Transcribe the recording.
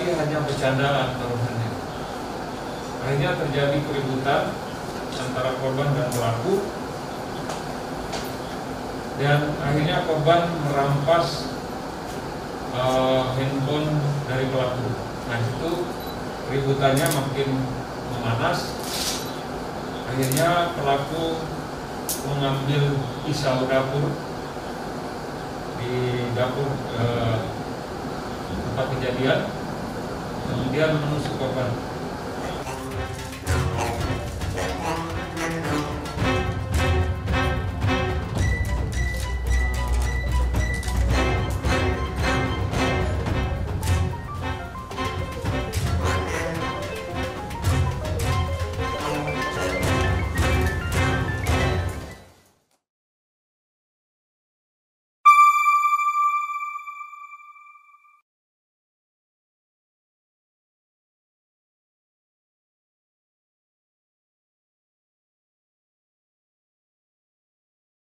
tadi hanya bercandaan taruhannya. Akhirnya terjadi keributan antara korban dan pelaku, dan akhirnya korban merampas handphone dari pelaku. Nah, itu keributannya makin memanas. Akhirnya pelaku mengambil pisau dapur di dapur tempat kejadian, kemudian menusuk korban.